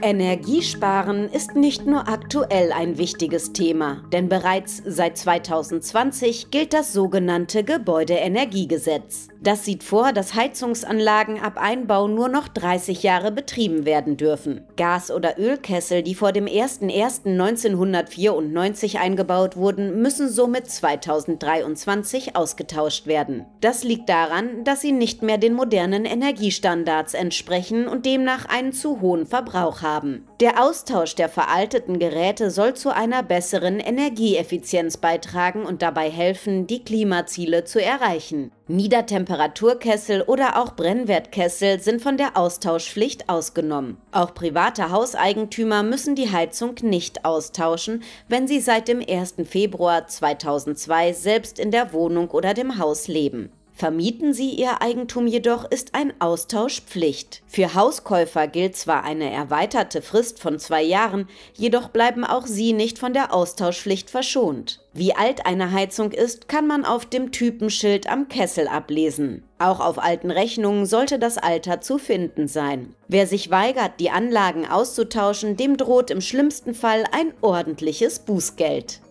Energiesparen ist nicht nur aktuell ein wichtiges Thema, denn bereits seit 2020 gilt das sogenannte Gebäudeenergiegesetz. Das sieht vor, dass Heizungsanlagen ab Einbau nur noch 30 Jahre betrieben werden dürfen. Gas- oder Ölkessel, die vor dem 01.01.1994 eingebaut wurden, müssen somit 2023 ausgetauscht werden. Das liegt daran, dass sie nicht mehr den modernen Energiestandards entsprechen und demnach einen zu hohen Verbrauch haben. Der Austausch der veralteten Geräte soll zu einer besseren Energieeffizienz beitragen und dabei helfen, die Klimaziele zu erreichen. Niedertemperaturkessel oder auch Brennwertkessel sind von der Austauschpflicht ausgenommen. Auch private Hauseigentümer müssen die Heizung nicht austauschen, wenn sie seit dem 1. Februar 2002 selbst in der Wohnung oder dem Haus leben. Vermieten sie ihr Eigentum jedoch, ist ein Austausch Pflicht. Für Hauskäufer gilt zwar eine erweiterte Frist von 2 Jahren, jedoch bleiben auch sie nicht von der Austauschpflicht verschont. Wie alt eine Heizung ist, kann man auf dem Typenschild am Kessel ablesen. Auch auf alten Rechnungen sollte das Alter zu finden sein. Wer sich weigert, die Anlagen auszutauschen, dem droht im schlimmsten Fall ein ordentliches Bußgeld.